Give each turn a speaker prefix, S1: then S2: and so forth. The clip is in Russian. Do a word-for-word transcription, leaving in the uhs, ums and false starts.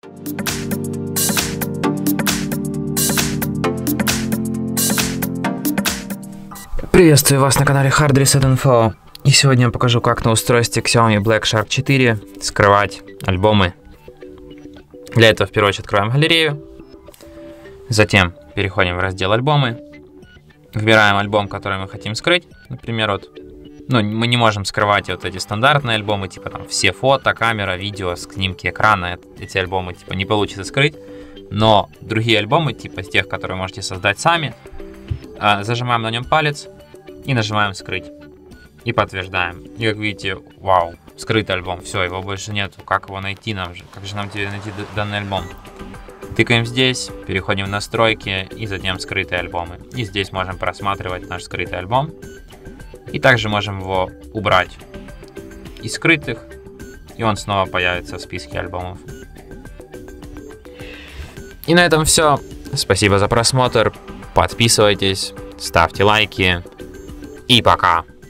S1: Приветствую вас на канале Hard Reset Info. И сегодня я покажу, как на устройстве Xiaomi Black Shark четыре скрывать альбомы. Для этого в первую очередь открываем галерею. Затем переходим в раздел альбомы. Выбираем альбом, который мы хотим скрыть. Например, вот, ну, мы не можем скрывать вот эти стандартные альбомы, типа там все фото, камера, видео, снимки экрана. Эти альбомы типа не получится скрыть. Но другие альбомы, типа тех, которые можете создать сами, зажимаем на нем палец и нажимаем скрыть. И подтверждаем. И как видите, вау, скрытый альбом. Все, его больше нету. Как его найти нам же? Как же нам теперь найти данный альбом? Тыкаем здесь, переходим в настройки и затем скрытые альбомы. И здесь можем просматривать наш скрытый альбом. И также можем его убрать из скрытых. И он снова появится в списке альбомов. И на этом все. Спасибо за просмотр. Подписывайтесь, ставьте лайки. И пока.